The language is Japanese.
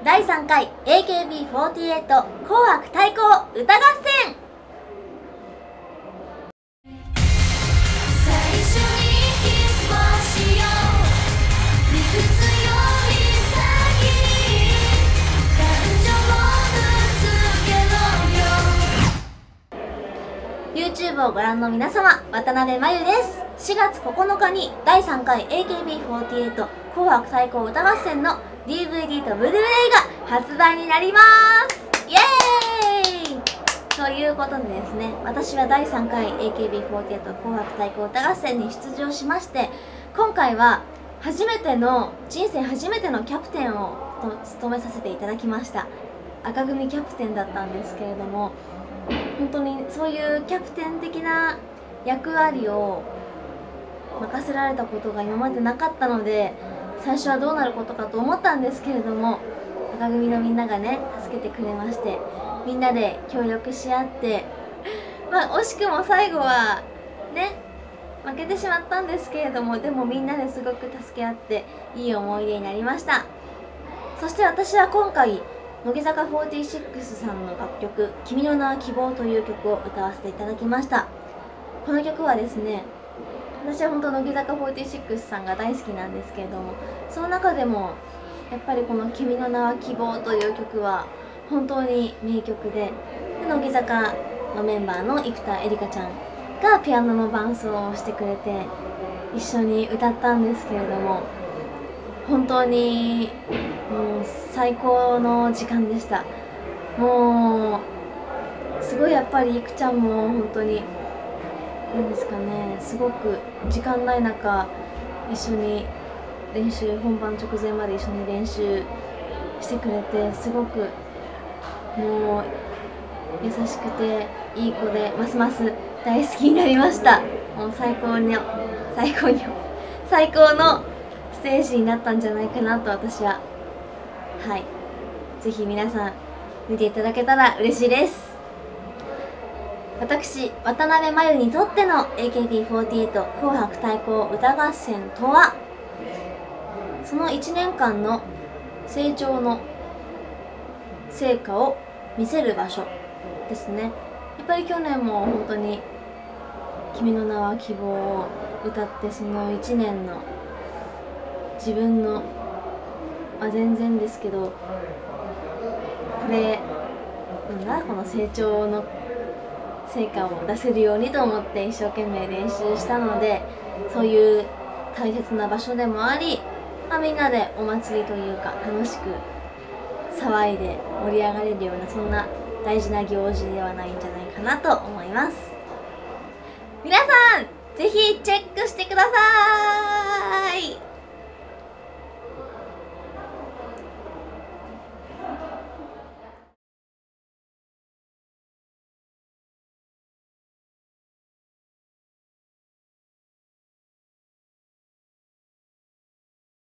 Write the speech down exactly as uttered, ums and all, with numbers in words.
だいさんかい エーケービーフォーティーエイト 紅白対抗歌合戦。YouTube をご覧の皆様、渡辺真由です。しがつここのかにだいさんかい エーケービーフォーティーエイト 紅白対抗歌合戦の ディーブイディー とブルーレイが発売になります。イエーイということでですね、私はだいさんかい エーケービーフォーティーエイト 紅白対抗歌合戦に出場しまして、今回は初めての人生初めてのキャプテンを務めさせていただきました。赤組キャプテンだったんですけれども、本当にそういうキャプテン的な役割を任せられたことが今までなかったので、最初はどうなることかと思ったんですけれども、赤組のみんながね助けてくれまして、みんなで協力し合ってまあ惜しくも最後はね負けてしまったんですけれども、でもみんなですごく助け合っていい思い出になりました。そして私は今回乃木坂フォーティーシックスさんの楽曲「君の名は希望」という曲を歌わせていただきました。この曲はですね、私は本当乃木坂フォーティーシックスさんが大好きなんですけれども、その中でもやっぱりこの「君の名は希望」という曲は本当に名曲で、で乃木坂のメンバーの生田絵梨花ちゃんがピアノの伴奏をしてくれて一緒に歌ったんですけれども、本当にもう最高の時間でした。もうすごいやっぱりいくちゃんも本当に何ですかね、すごく時間ない中一緒に練習、本番直前まで一緒に練習してくれて、すごくもう優しくていい子で、ますます大好きになりました。もう最高に最高に最高のステージになったんじゃないかなと私は、はい、ぜひ皆さん見ていただけたら嬉しいです。私渡辺真由にとっての エーケービーフォーティーエイト 紅白対抗歌合戦とは、そのいちねんかんの成長の成果を見せる場所ですね。やっぱり去年も本当に「君の名は希望」を歌って、そのいちねんの自分の、まあ、全然ですけど、これなんだこの成長の成果を出せるようにと思って一生懸命練習したので、そういう大切な場所でもあり、まあ、みんなでお祭りというか楽しく騒いで盛り上がれるような、そんな大事な行事ではないんじゃないかなと思います。皆さんぜひチェックしてください。